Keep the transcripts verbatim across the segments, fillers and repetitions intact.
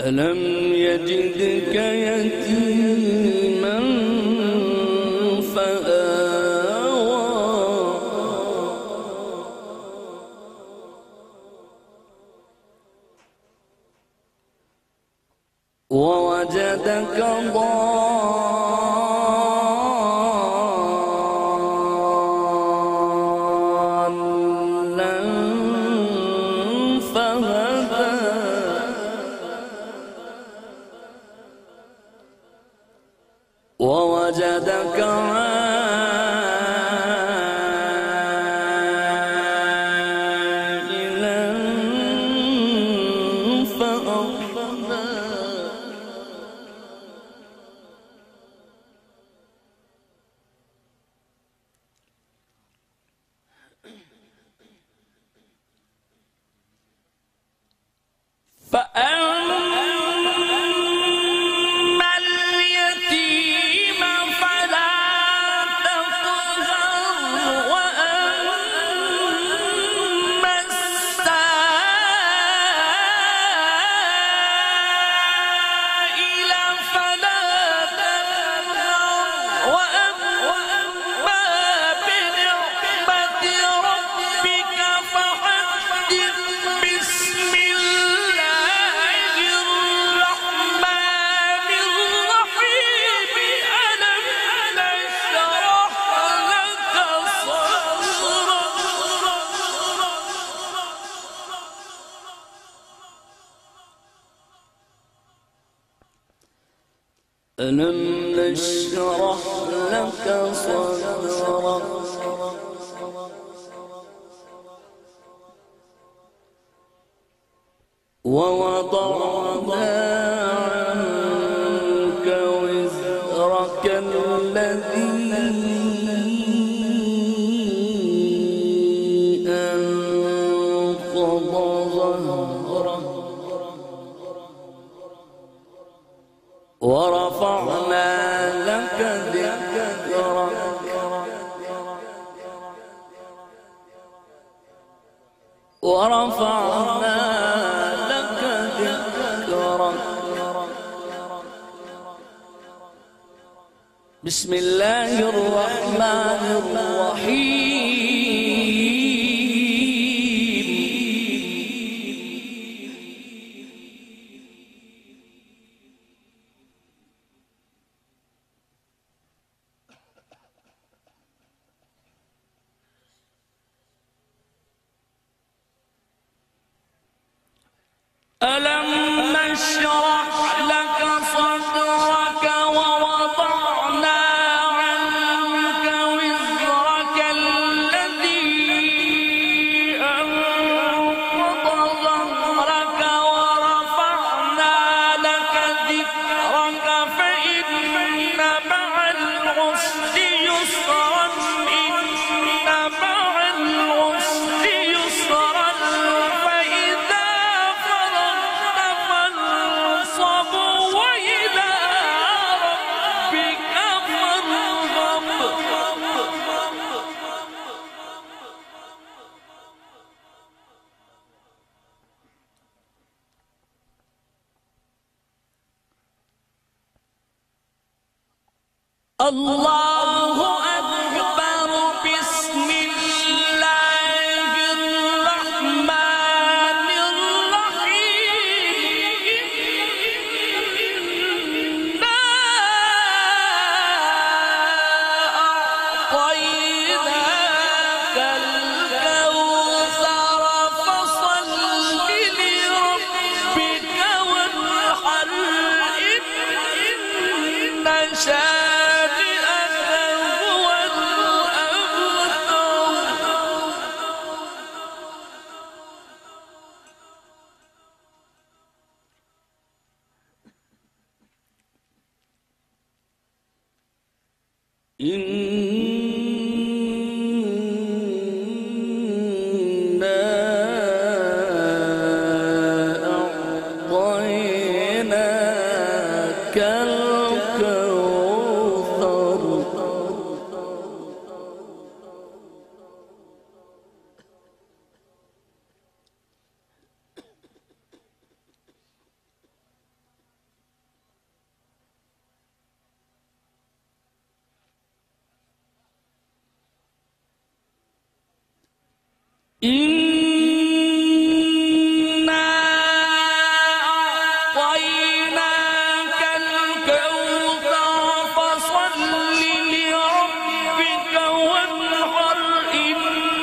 ألم يجدك يتيما فآوى ووجدك ضالا فهدى ووجدك عائلا فأغنى فأما اليتيم فلا تقهر وأما السائل فلا تنهر وأما بنعمة ربك فحدث بسم الله الرحمن الرحيم ألم نشرح لك صدرك ألم نشرح لك صدرك ووضعنا عنك وزرك الذي أنقض ظهرك ورفعنا لك ذكرك ورفعنا لك ذكرك بسم الله الرحمن الرحيم ألم نشرح لك صدرك ووضعنا عنك وزرك الذي أنقض ظهرك ورفعنا لك ذكرك فإن مع العسر يسرا إن مع العسر يسرا فإذا فرغت فانصب وإلى ربك فارغب الله أكبر بسم الله الرحمن الرحيم إنا أعطيناك الكوثر فصل لربك وانحر إن شانئك هو الأبتر إنا أعطيناك الكوثر إنا أعطيناك الكوثر فصل لربك وانحر إن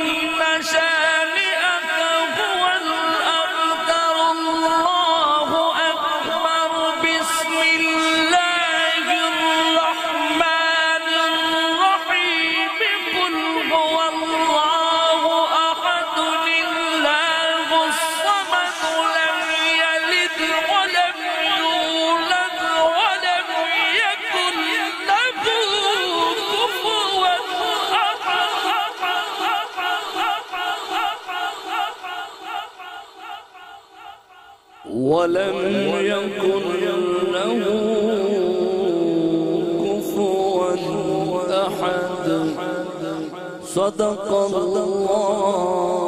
شانئك هو الأبتر. الله أكبر. بسم الله الرحمن الرحيم. قل هو الله أحد الله الصمد لم يلد ولم يولد ولم يكن له كفوا أحد. ولم يكن له كفوا أحد. صدق الله